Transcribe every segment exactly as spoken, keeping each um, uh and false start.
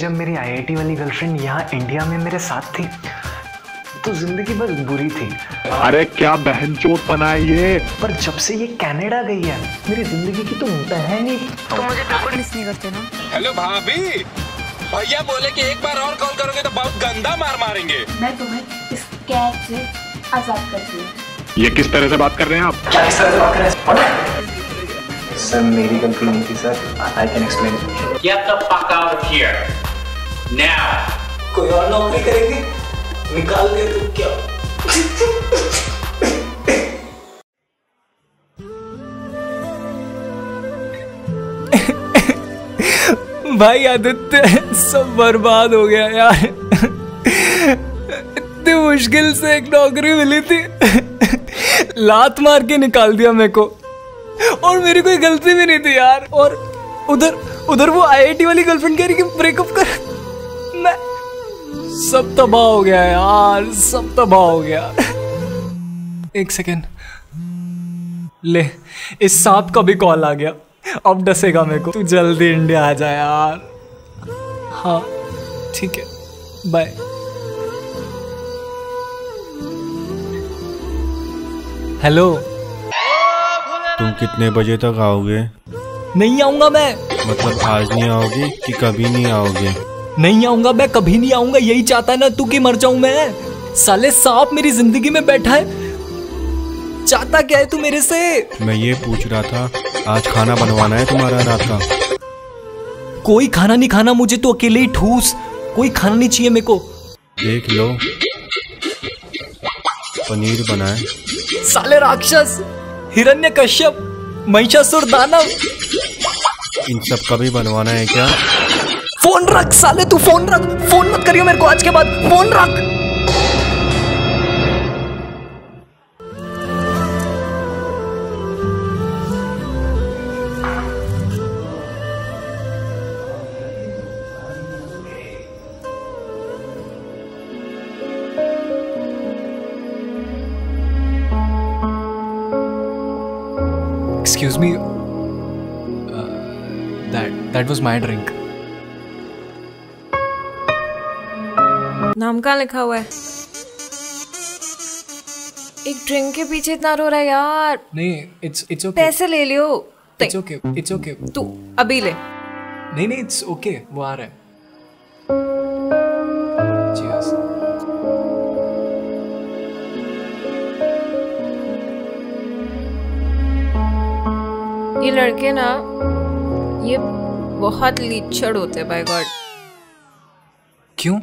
जब मेरी आईआईटी वाली गर्लफ्रेंड यहाँ इंडिया में मेरे साथ थी तो जिंदगी बस बुरी थी। अरे क्या बहनचोद बना है ये। पर जब से ये कनाडा गई है मेरी जिंदगी की तो बहन ही। तो मुझे बिल्कुल मिस नहीं करते ना। हेलो भाभी, भैया बोले कि एक बार और कॉल करोगे तो बहुत गंदा मार मारेंगे। मैं तुम्हें इस कैद से आजाद करती हूँ। ये किस तरह से बात कर रहे हैं आप? क्या इस तरह से बात कर रहे हैं? सर मेरी गलती नहीं थी sir, I can explain. Get the fuck out of here now. कोई और नौकरी करेंगे? निकाल दे तू क्या? भाई आदित्य सब बर्बाद हो गया यार। इतनी मुश्किल से एक नौकरी मिली थी, लात मार के निकाल दिया मेरे को, और मेरी कोई गलती भी नहीं थी यार। और उधर उधर वो आईआईटी वाली गर्लफ्रेंड कह रही कि ब्रेकअप कर। मैं सब तबाह हो गया यार, सब तबाह हो गया। एक सेकेंड, ले इस सांप का भी कॉल आ गया, अब डसेगा मेरे को। तू जल्दी इंडिया आ जा यार। हाँ ठीक है, बाय। हेलो, तुम कितने बजे तक आओगे? नहीं आऊंगा मैं। मतलब आज नहीं आओगे कि कभी नहीं आओगे? नहीं आऊंगा मैं, कभी नहीं आऊंगा। यही चाहता है ना तू कि मर जाऊं मैं? साले सांप मेरी जिंदगी में बैठा है, चाहता क्या है तू मेरे से? मैं ये पूछ रहा था, आज खाना बनवाना है तुम्हारा रात का? कोई खाना नहीं खाना मुझे, तो अकेले ही ठूस। कोई खाना नहीं चाहिए मेरे को। देख लो, पनीर बनाए। साले राक्षस, हिरण्यकश्यप, महिषासुर दानव, इन सब का भी बनवाना है क्या? फोन रख साले, तू फोन रख। फोन मत करियो मेरे को आज के बाद, फोन रख। Excuse me, uh, that that was my drink. नाम कहाँ लिखा हुआ है? एक ड्रिंक के पीछे इतना रो रहा है यार। नहीं, it's it's okay. पैसे ले लियो। It's okay, it's okay. तू अभी ले। नहीं नहीं, it's okay. वो आ रहा है। Cheers. ये लड़के ना, ये बहुत लीचड़ होते हैं, बाय गॉड। क्यों?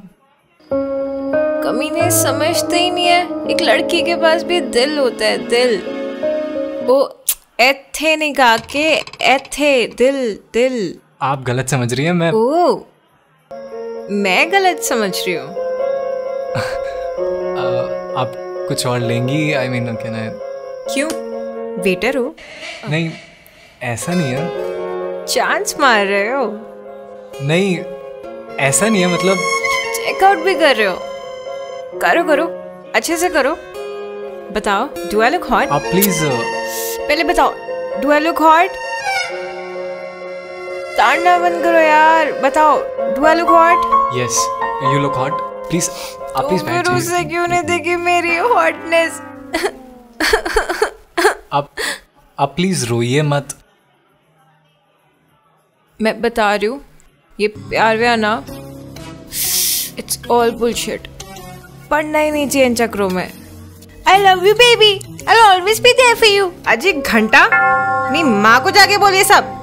कमीने समझते ही नहीं है, एक लड़की के पास भी दिल होता है, दिल। वो एथे नहीं कहा के, एथे दिल दिल। आप गलत समझ रही हैं। मैं ओ, मैं गलत समझ रही हूँ। आप कुछ और लेंगी? आई मीन क्या ना। क्यों, वेटर हो? नहीं ऐसा नहीं है। चांस मार रहे हो? नहीं ऐसा नहीं है, मतलब चेकआउट भी कर रहे हो? करो करो, अच्छे से करो। बताओ, डू आई लुक हॉट? आप प्लीज पहले बताओ, डू आई लुक हॉट? ताड़ना बंद करो यार, बताओ, do I look hot? Yes, you look hot. Please आप प्लीज बैठ जाइए। उसे क्यों नहीं देखी मेरी हॉटनेस? आप आप प्लीज रोइए मत। मैं बता रही हूँ, ये प्यार व्यार ना, इट्स ऑल बुलशिट। पढ़ना ही नहीं चाहिए इन चक्रों में। I love you baby, I'll always be there for you। आज एक घंटा मेरी माँ को जाके बोलिए सब।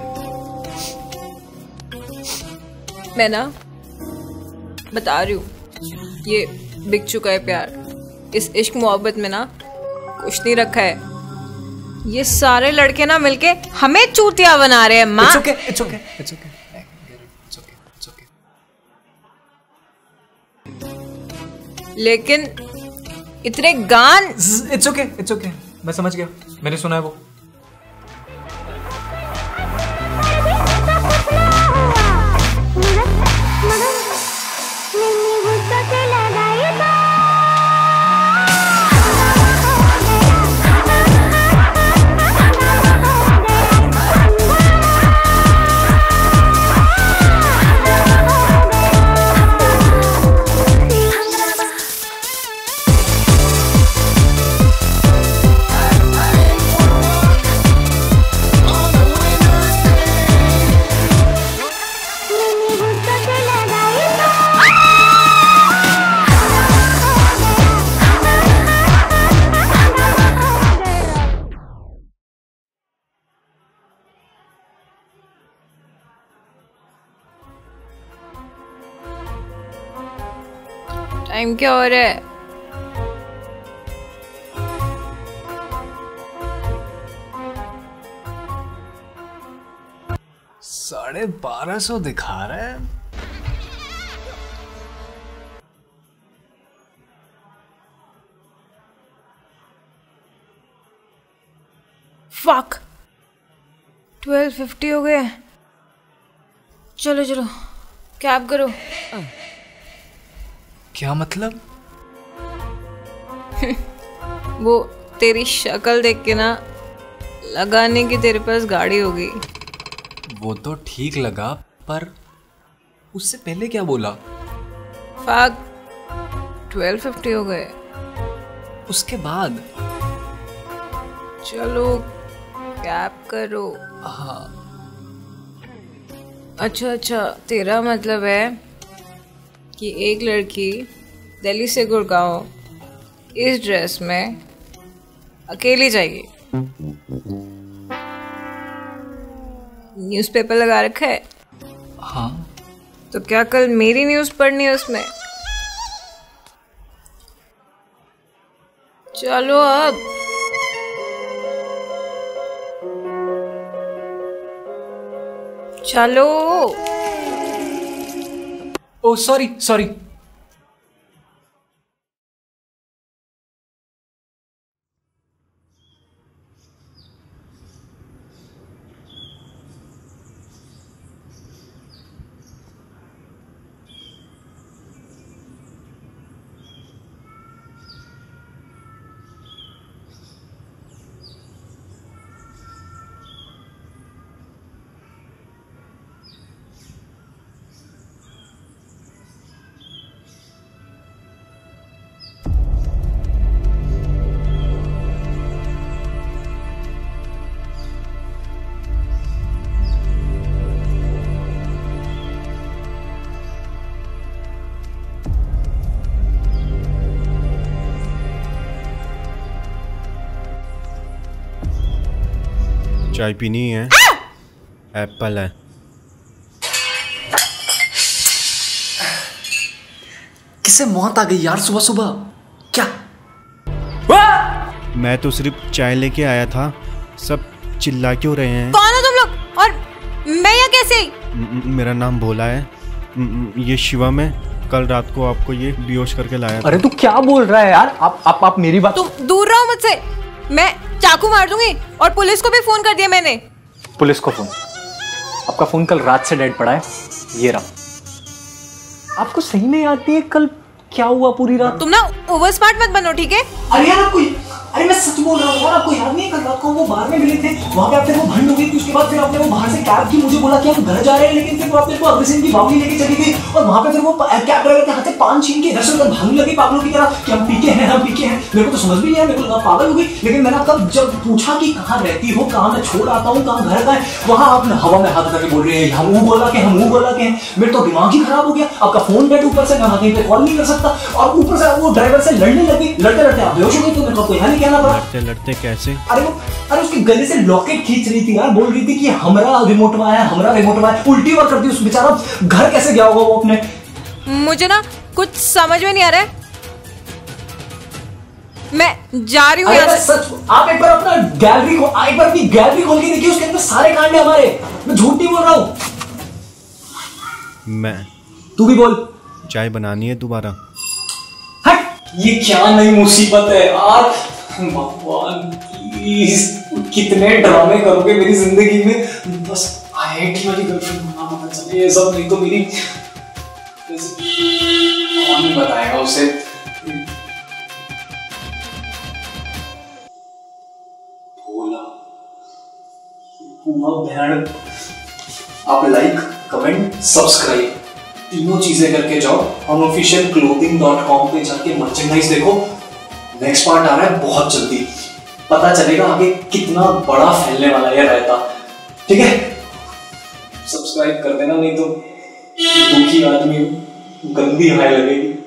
मैं ना बता रही हूँ, ये बिक चुका है प्यार। इस इश्क मोहब्बत में ना कुछ नहीं रखा है। ये सारे लड़के ना मिलके हमें चूतिया बना रहे हैं माँ। It's okay, it's okay, it's okay, it's okay, it's okay. लेकिन इतने गान। It's okay, it's okay. मैं समझ गया, मैंने सुना है वो। टाइम क्या हो रहा है? साढ़े बारह सौ दिखा रहा है। फक, ट्वेल्व फिफ्टी हो गए। चलो चलो कैब करो। क्या मतलब? वो तेरी शक्ल देख के ना लगाने की तेरे पास गाड़ी होगी। वो तो ठीक लगा, पर उससे पहले क्या बोला? फक, ट्वेल्व फिफ्टी हो गए। उसके बाद? चलो कैब करो। हाँ। अच्छा अच्छा, तेरा मतलब है कि एक लड़की दिल्ली से गुड़गांव इस ड्रेस में अकेली जाएगी। न्यूज़पेपर लगा रखा है? हाँ। तो क्या कल मेरी न्यूज़ पढ़नी है उसमें? चलो अब। चलो। Oh sorry sorry. चाय पीनी है? एप्पल है। किसे मौत आ गई यार सुबह सुबह? क्या? मैं तो सिर्फ चाय लेके आया था। सब चिल्ला क्यों रहे हैं? कौन हो तुम लोग और मैं यहाँ कैसे? म- मेरा नाम भोला है। म- ये शिवम है। कल रात को आपको ये बेहोश करके लाया था। अरे तू क्या बोल रहा है यार? आप आप आप मेरी बात। तुम दूर रहो मुझसे, मैं चाकू मार दूंगी। और पुलिस को भी फोन कर दिया मैंने। पुलिस को फोन? आपका फोन कल रात से डेड पड़ा है, ये रहा। आपको सही नहीं आती है कल क्या हुआ पूरी रात? तुम ना ओवर स्मार्ट मत बनो, ठीक है? अरे यार आपको, अरे मैं सच बोल रहा हूँ यार, आपको याद नहीं है कल रात को वो बाहर में मिले थे, वहाँ पे आपने वो भंड हो गई थी। उसके बाद फिर आपने वो बाहर से कैब की, मुझे बोला कि हम घर जा रहे हैं, लेकिन फिर वो आपने अग्रसेन सिंह की बावली लेके चली गई। और वहाँ पे फिर वो कैब ड्राइवर के हाथ से पान छीन के इधर से उधर भागने लगी पागलों की तरह कि हम पीके हैं हम पीके हैं। मेरे को तो समझ भी नहीं आया, मेरे को लगा पागल हो गई। लेकिन मैंने आपका जब पूछा कि कहाँ रहती हो, कहाँ मैं छोड़ आता हूँ, कहाँ घर का है, वहाँ आपने हवा में हाथ करके बोल रहे हैं हम बोला के हम बोला के हैं। मेरे तो दिमाग ही खराब हो गया। आपका फोन डेड, ऊपर से मैं कहीं पे कॉल नहीं कर सकता, और ऊपर से वो ड्राइवर से लड़ने लगी। लड़ते लड़ते आप बेहोश हो गई। तो मेरे को यहाँ नहीं कहना पड़ा। लड़ते लड़ते कैसे? अरे वो अरे उसके गले से लॉकेट खींच रही थी यार, बोल रही थी कि हमारा रिमोटवा है हमारा रिमोटवा है। उल्टी बात करती उस बेचारा घर कैसे गया होगा वो अपने? मुझे ना कुछ समझ में नहीं आ रहा है, मैं जा रही हूँ यहाँ से। सच, आप एक बार अपना गैलरी को एक बार अपनी गैलरी खोल के देखिए, उसके अंदर सारे कांड है हमारे। मैं झूठ नहीं बोल रहा हूँ। मैं तू भी बोल। चाय बनानी है दोबारा? हट, ये क्या नई मुसीबत है यार। भगवान प्लीज, कितने ड्रामे करोगे मेरी जिंदगी में? बस आईआईटी वाली गर्लफ्रेंड को ना पता चले ये सब, नहीं तो मेरी कौन ही बताएगा उसे। भोला पूरा भैंड। आप लाइक कमेंट सब्सक्राइब तीनों चीजें करके जाओ। अनऑफिशियल क्लोथिंग डॉट कॉम पे जाके मर्चेंडाइज देखो। नेक्स्ट पार्ट आ रहा है बहुत जल्दी, पता चलेगा आगे कितना बड़ा फैलने वाला है रहता। ठीक है, सब्सक्राइब कर देना, नहीं तो दुखी आदमी गंदी हाय लगेगी।